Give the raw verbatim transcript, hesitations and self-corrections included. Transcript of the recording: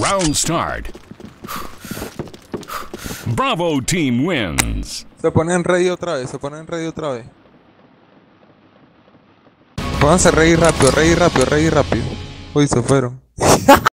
Round start. Bravo team wins. Se ponen ready otra vez, se ponen ready otra vez. Pónganse ready rápido, ready rápido, ready rápido. Uy, se fueron.